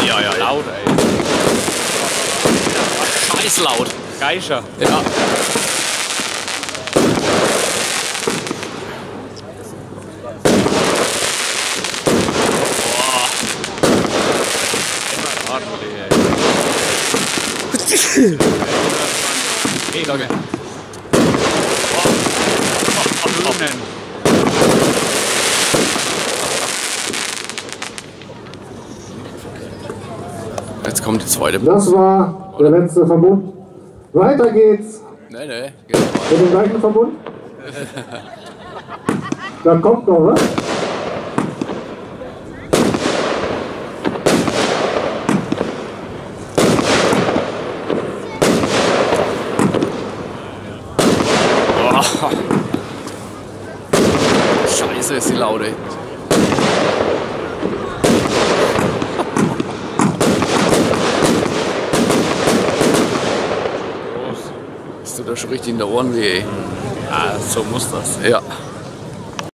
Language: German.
Ja, ja, laut, ey. Scheiß laut. Geischer. Ja. Hey, Danke. Jetzt kommt die zweite. Das war der letzte Verbund. Weiter geht's Nee, nee. Geht noch mit dem gleichen Verbund. Da kommt noch was. weiter. Scheiße, ist die laut, ey. Das tut ja schon richtig in der Ohren weh, ey. Ja, so muss das. Ja.